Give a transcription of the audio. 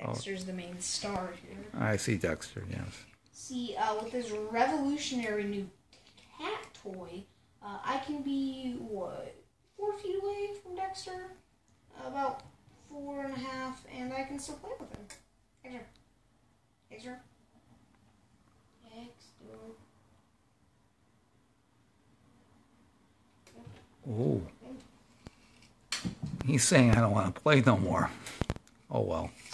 Dexter's the main star here. I see Dexter, yes. See, with this revolutionary new cat toy, I can be, 4 feet away from Dexter? About 4.5, and I can still play with him. Dexter. Dexter. Dexter. Oh. He's saying I don't want to play no more. Oh well.